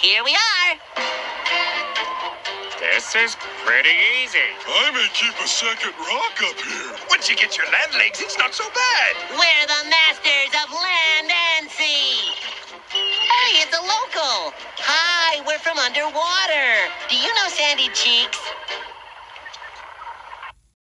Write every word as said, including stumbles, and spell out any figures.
Here we are. This is pretty easy. I may keep a second rock up here. Once you get your land legs, it's not so bad. We're the masters of land and sea. Hey, it's a local. Hi, we're from underwater. Do you know Sandy Cheeks?